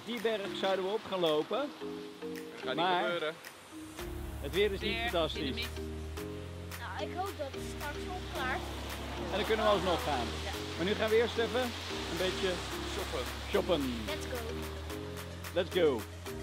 Die berg zouden we op gaan lopen. Dat gaat Maar niet gebeuren. het weer is niet fantastisch. Nou, ik hoop dat het straks opklaart. En dan kunnen we alsnog gaan. Maar nu gaan we eerst even een beetje shoppen. Let's go. Let's go.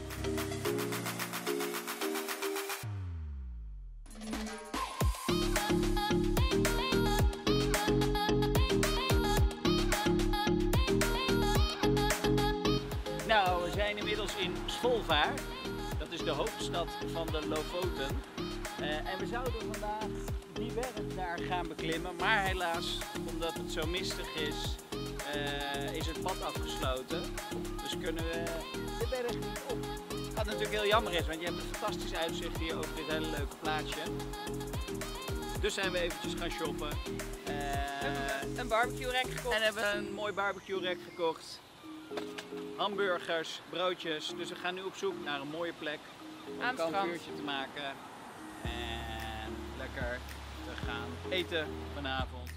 Nou, we zijn inmiddels in Svolvær. Dat is de hoofdstad van de Lofoten. En we zouden vandaag die berg daar gaan beklimmen. Maar helaas, omdat het zo mistig is, is het pad afgesloten. Dus kunnen we de berg niet op. Wat natuurlijk heel jammer is, want je hebt een fantastisch uitzicht hier over dit hele leuke plaatsje. Dus zijn we eventjes gaan shoppen. Een barbecue rek gekocht. En hebben een mooi barbecue rek gekocht. Hamburgers, broodjes. Dus we gaan nu op zoek naar een mooie plek om Aan een het strand. kampvuurtje te maken. En lekker te gaan eten vanavond.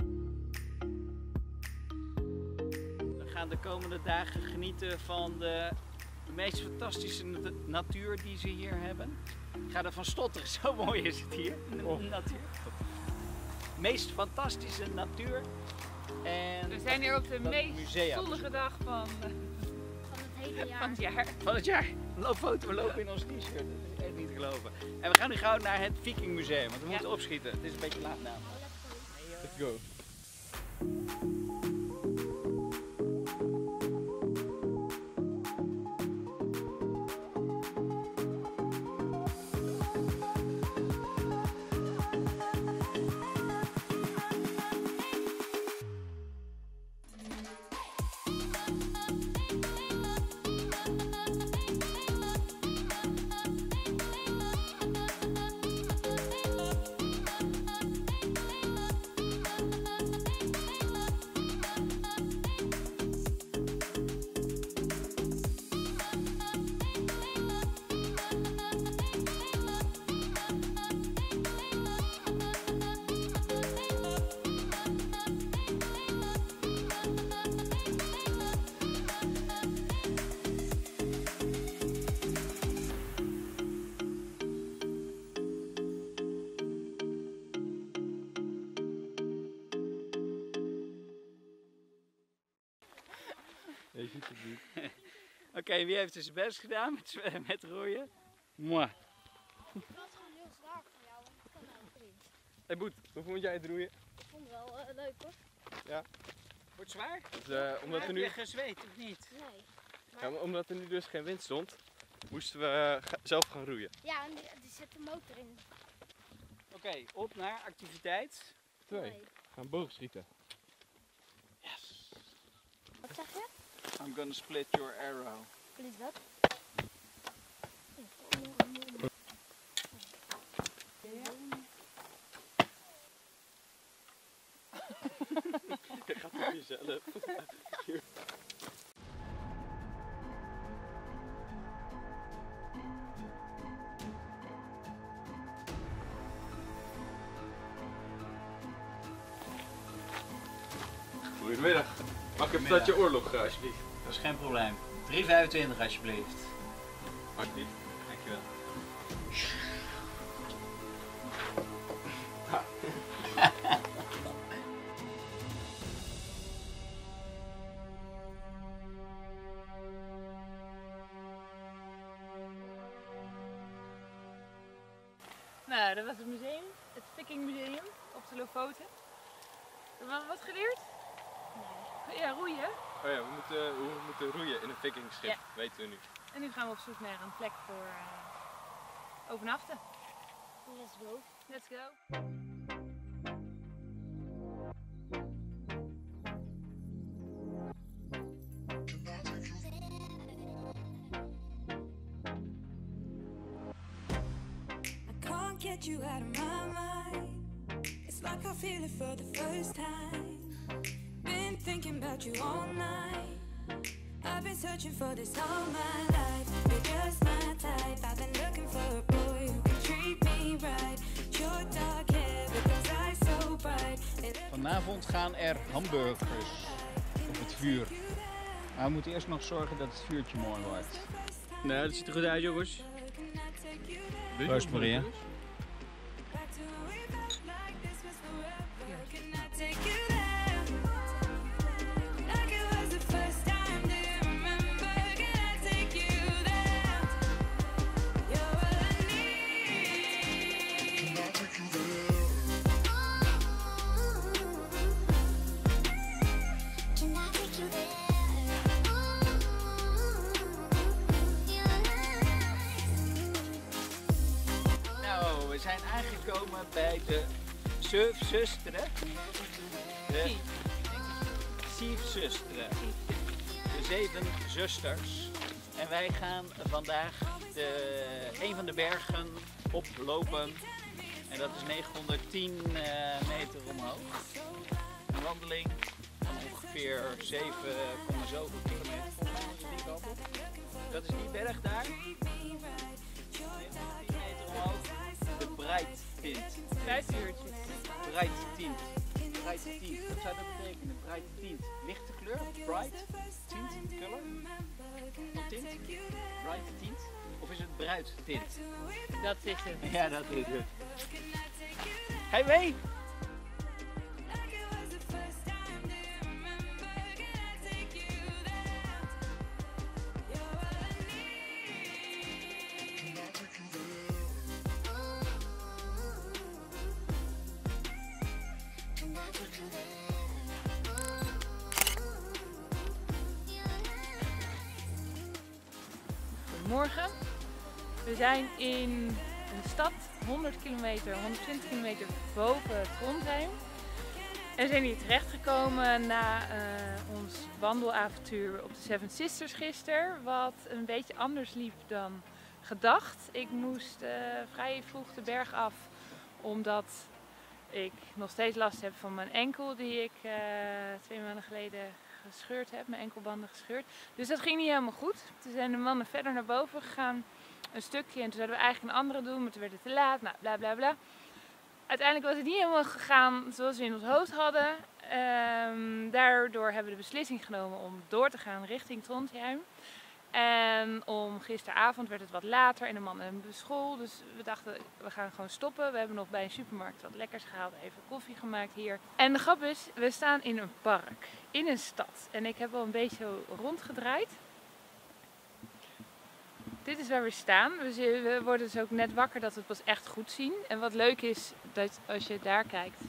We gaan de komende dagen genieten van de meest fantastische natuur die ze hier hebben. Ik ga ervan stotteren, zo mooi is het hier in de natuur. Meest fantastische natuur. En We zijn hier op de dat meest museum. zonnige dag van Van het hele jaar. het jaar. Van het jaar. We lopen in ons t-shirt. Dat is echt niet te geloven. En we gaan nu gauw naar het Viking Museum, want we moeten opschieten. Het is een beetje laat namelijk. Let's go. Je ziet het niet. Oké, wie heeft er zijn best gedaan met roeien? Moi. Het was gewoon heel zwaar voor jou, want ik kan nou niet. Hey Boet, hoe vond jij het roeien? Ik vond het wel leuk hoor. Ja. Wordt zwaar? Dus, omdat, er Heb nu, je gezweet of niet? Nee. ja, maar omdat er nu dus geen wind stond, moesten we zelf gaan roeien. Ja, en die zit de motor in. Oké, op naar activiteit. 2. Nee. Gaan boogschieten. Yes. Wat zeg je? I'm gonna split your arrow. Wat is dat? Je gaat op jezelf. Goedemiddag. Mag ik even dat je oorlog alsjeblieft? Dat is geen probleem. 3,25 alsjeblieft. Alsjeblieft. Dankjewel. Nou, dat was het museum. Het Viking Museum op de Lofoten. Wat geleerd? Nee. Ja, roeien. Oh ja, we moeten roeien in een vikingschip, Ja. weten we nu. En nu gaan we op zoek naar een plek voor overnachten. Let's go. Let's go. Get you out of my mind. It's like I feel it for the first time. Been thinking about you all night. I've been searching for this all my life. You're just my type. I've been looking for a boy who can treat me right. Your dark hair with those eyes so bright. Vanavond gaan er hamburgers op het vuur. Maar we moeten eerst nog zorgen dat het vuurtje mooi wordt. Nee, dat ziet er goed uit, jongens. Proost, Maria. We zijn aangekomen bij de Zeefzusteren. De Zeefzusteren. De 7 zusters. En wij gaan vandaag een van de bergen oplopen. En dat is 910 meter omhoog. Een wandeling van ongeveer 7, zoveel kilometer. Volgens mij is het die kant op. Dat is die berg daar. 910 meter omhoog. De Breitint. 5 uurtjes. Breitint. Breitint. Wat zou dat betekenen? Breitint. Lichte kleur? Bright tint? Color? Van tint? Bright tint? Of is het bruidtint? Dat is het. Ja, dat is het. Hey mee! Goedemorgen. We zijn in een stad 100 kilometer, 120 kilometer boven Trondheim. En we zijn hier terechtgekomen na ons wandelavontuur op de Seven Sisters gisteren. Wat een beetje anders liep dan gedacht. Ik moest vrij vroeg de berg af omdat ik nog steeds last heb van mijn enkel die ik 2 maanden geleden gescheurd heb, mijn enkelbanden gescheurd. Dus dat ging niet helemaal goed. Toen zijn de mannen verder naar boven gegaan, een stukje, en toen zouden we eigenlijk een andere doen, maar toen werd het te laat, nou bla bla bla. Uiteindelijk was het niet helemaal gegaan zoals we in ons hoofd hadden. Daardoor hebben we de beslissing genomen om door te gaan richting Trondheim. En om gisteravond werd het wat later en de mannen hebben school, dus we dachten we gaan gewoon stoppen. We hebben nog bij een supermarkt wat lekkers gehaald, even koffie gemaakt hier. En de grap is, we staan in een park, in een stad. En ik heb al een beetje rondgedraaid. Dit is waar we staan. We worden dus ook net wakker dat we het pas echt goed zien. En wat leuk is, dat als je daar kijkt,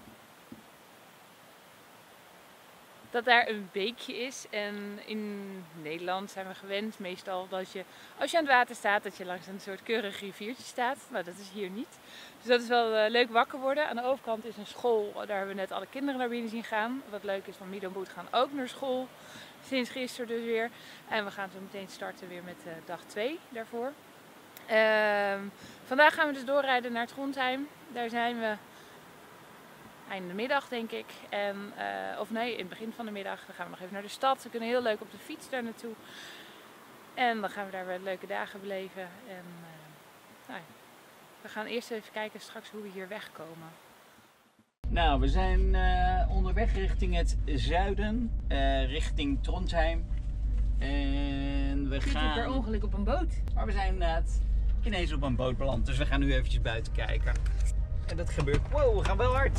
dat daar een beekje is. En in Nederland zijn we gewend meestal dat je, als je aan het water staat, dat je langs een soort keurig riviertje staat. Nou, dat is hier niet. Dus dat is wel leuk wakker worden. Aan de overkant is een school, daar hebben we net alle kinderen naar binnen zien gaan. Wat leuk is, van Mido en Boet gaan ook naar school. Sinds gisteren dus weer. En we gaan zo meteen starten weer met dag 2 daarvoor. Vandaag gaan we dus doorrijden naar Trondheim. Daar zijn we eind de middag denk ik. Of nee, in het begin van de middag. Dan gaan we nog even naar de stad. We kunnen heel leuk op de fiets daar naartoe. En dan gaan we daar weer leuke dagen beleven. En nou ja, we gaan eerst even kijken straks hoe we hier wegkomen. Nou, we zijn onderweg richting het zuiden, richting Trondheim. En we gaan per ongeluk op een boot. Maar we zijn ineens op een boot beland, dus we gaan nu eventjes buiten kijken. En dat gebeurt. Wow, we gaan wel hard.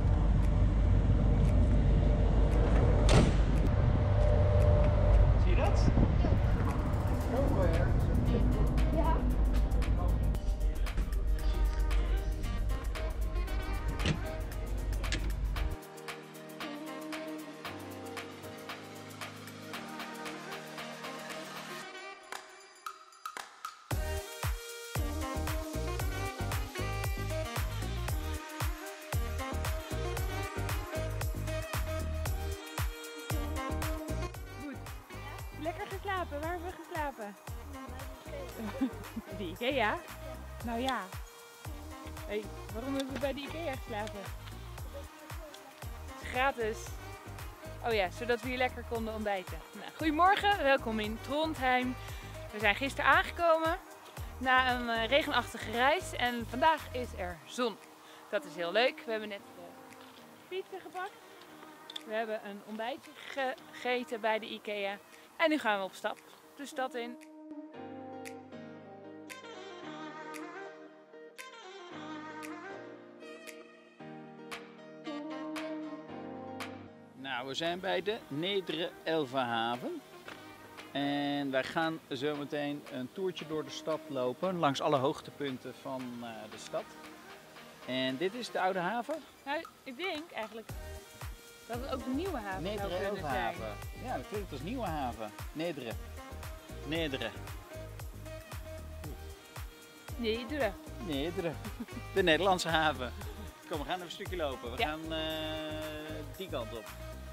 Zie je dat? Ja. Lekker geslapen. Waar hebben we geslapen? De IKEA? Nou ja. Hey, waarom hebben we bij de IKEA geslapen? Het is gratis. Oh ja, zodat we hier lekker konden ontbijten. Nou, goedemorgen, welkom in Trondheim. We zijn gisteren aangekomen na een regenachtige reis en vandaag is er zon. Dat is heel leuk. We hebben net pizza gepakt. We hebben een ontbijtje gegeten bij de IKEA. En nu gaan we op stap de stad in. Nou, we zijn bij de Nedre Elverhaven. En wij gaan zo meteen een toertje door de stad lopen, langs alle hoogtepunten van de stad. En dit is de oude haven. Nou, ik denk eigenlijk dat het ook de nieuwe haven zou Nedre kunnen zijn. Elverhaven. Ja, dat klinkt als nieuwe haven. Nedre. Nedre. Nedre. Nedre. De Nederlandse haven. Kom, we gaan even een stukje lopen. We Ja. gaan die kant op.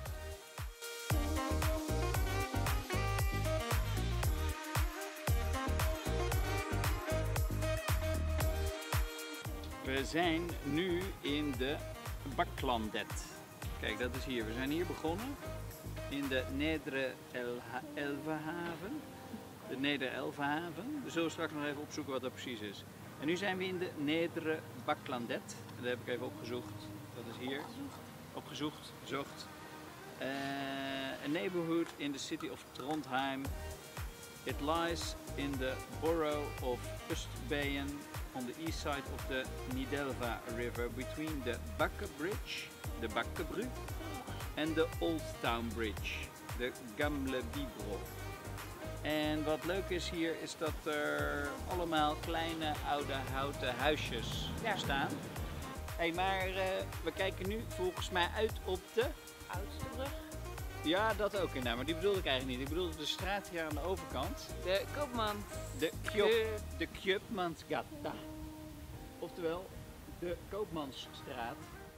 We zijn nu in de Baklandet. Kijk, dat is hier. We zijn hier begonnen in de Nedre Elverhaven. De Nedre Elverhaven. We zullen straks nog even opzoeken wat dat precies is. En nu zijn we in de Nedre Baklandet. En dat heb ik even opgezocht. Dat is hier. Opgezocht, gezocht. A neighborhood in the city of Trondheim. It lies in the borough of Østbyen on the east side of the Nidelva River between the Bakke Bridge, the Bakkebru, and the Old Town Bridge, the Gamle Bibro. En wat leuk is hier is dat er allemaal kleine oude houten huisjes Ja. staan. Hey, maar we kijken nu volgens mij uit op de... Oudste brug. Ja, dat ook inderdaad, maar die bedoelde ik eigenlijk niet. Ik bedoelde de straat hier aan de overkant. De koopman. De Kjöpmansgata. Oftewel, de Koopmansstraat.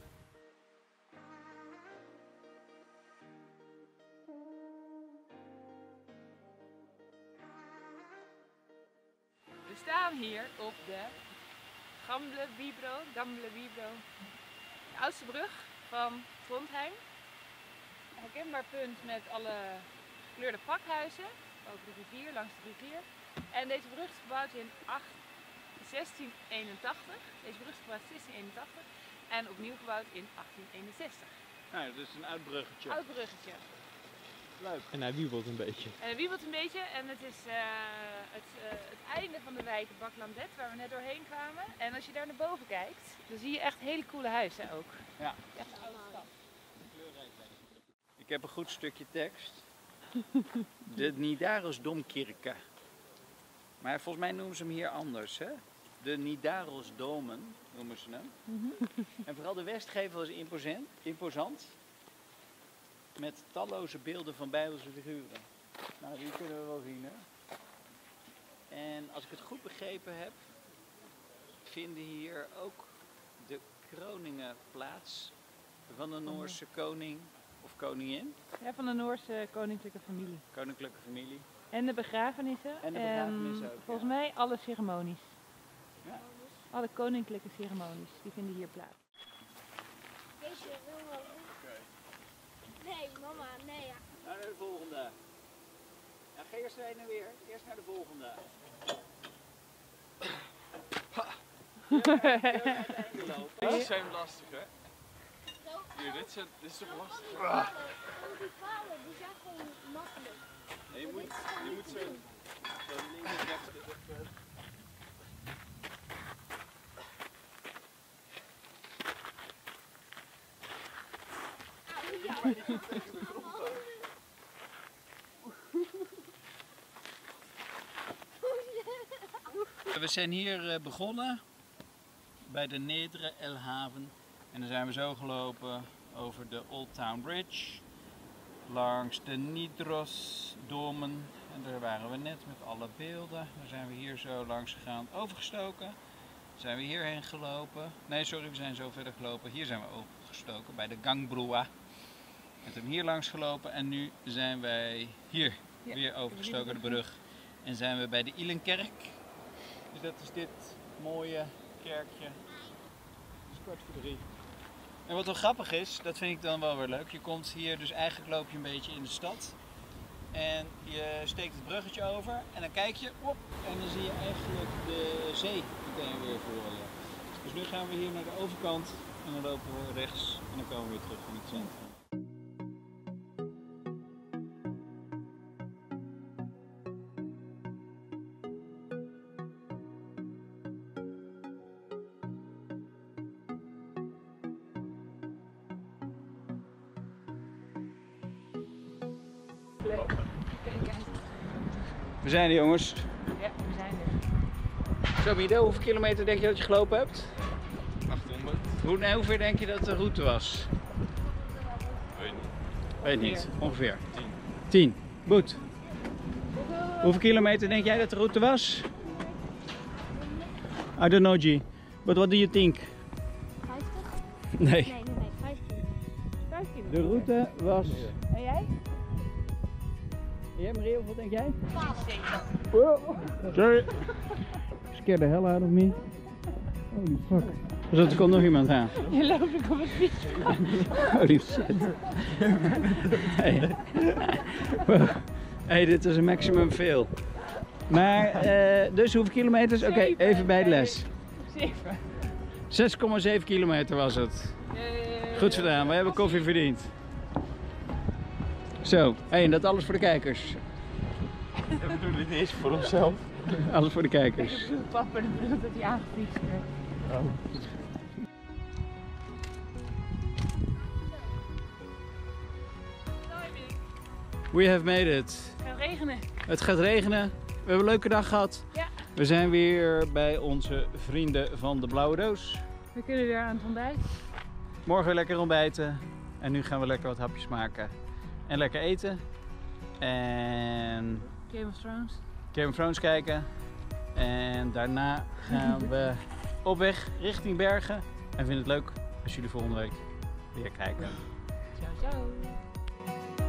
We staan hier op de Gamle Bibro, de oudste brug van Trondheim. Een herkenbaar punt met alle gekleurde pakhuizen over de rivier, langs de rivier. En deze brug is gebouwd in 1681. Deze brug is gebouwd in 1681 en opnieuw gebouwd in 1861. Nou, dat is een oud bruggetje. Oud bruggetje. Leuk. En hij wiebelt een beetje. En het wiebelt een beetje en het is het einde van de wijk Baklandet waar we net doorheen kwamen. En als je daar naar boven kijkt, dan zie je echt hele coole huizen ook. Ja. Echt een oude stad. Ik heb een goed stukje tekst. De Nidaros Domkirke. Maar volgens mij noemen ze hem hier anders, hè? De Nidaros Domen noemen ze hem. En vooral de westgevel is imposant. Met talloze beelden van bijbelse figuren. Nou, die kunnen we wel zien, hè? En als ik het goed begrepen heb, vinden hier ook de kroningen plaats van de Noorse koning of koningin, Ja, van de Noorse koninklijke familie. koninklijke familie. En de begrafenissen. En de begrafenissen ook, volgens ja. mij alle ceremonies. Ja. Alle koninklijke ceremonies, die vinden hier plaats. Deze wil wel. Nee, mama, nee. Ja. Nou, naar de volgende. Ja, ga eerst heen en weer. Eerst naar de volgende. Deze zijn lastig, hè? Hier, dit is toch lastig? Die palen, die zijn gewoon makkelijk. Nee, je moet zo links en rechts. We zijn hier begonnen bij de Nedre Elhaven. En dan zijn we zo gelopen over de Old Town Bridge. Langs de Nidros Domen. En daar waren we net met alle beelden. Dan zijn we hier zo langs gegaan, overgestoken. Zijn we hierheen gelopen. Nee, sorry, we zijn zo verder gelopen. Hier zijn we overgestoken bij de Gangbroa. En toen hier langs gelopen en nu zijn wij hier weer overgestoken de brug. En zijn we bij de Ilenkerk. Dus dat is dit mooie kerkje. Het is 2:45. En wat wel grappig is, dat vind ik dan wel weer leuk. Je komt hier, dus eigenlijk loop je een beetje in de stad. En je steekt het bruggetje over en dan kijk je op en dan zie je eigenlijk de zee meteen weer voor je. Dus nu gaan we hier naar de overkant en dan lopen we rechts en dan komen we weer terug in het centrum. Leuk. Kijk eens. We zijn er, jongens. Ja, we zijn er. Zo, Mido, hoeveel kilometer denk je dat je gelopen hebt? 800. Hoe ver denk je dat de route was? Weet niet. Weet niet, ongeveer. 10. 10. Goed. Hoeveel kilometer denk jij dat de route was? I don't know, G. But what do you think? 50? Nee. Nee, 15. 5 kilometer. De route was... En jij? Jij, Marie, hoeveel denk jij? 12. Oh, sorry. Scare the hell out of me. Holy fuck. Dus er komt nog iemand aan. Je loopt ook op het fiets. Holy shit. Hey. Wow. Hey, dit is een maximum veel. Maar, dus hoeveel kilometers? Oké, even bij de les. 7. 6,7 kilometer was het. Goed gedaan, we hebben koffie verdiend. Zo, hey, en dat alles voor de kijkers. We doen dit niet eens voor onszelf. Alles voor de kijkers. Papa bedoelt dat hij aangefietst werd. We have made it. Het gaat regenen. Het gaat regenen. We hebben een leuke dag gehad. Ja. We zijn weer bij onze vrienden van de Blauwe Doos. We kunnen weer aan het ontbijt. Morgen weer lekker ontbijten. En nu gaan we lekker wat hapjes maken. En lekker eten. En Game of Thrones. Game of Thrones kijken. En daarna gaan we op weg richting Bergen. En vind het leuk als jullie volgende week weer kijken. Ciao, ciao.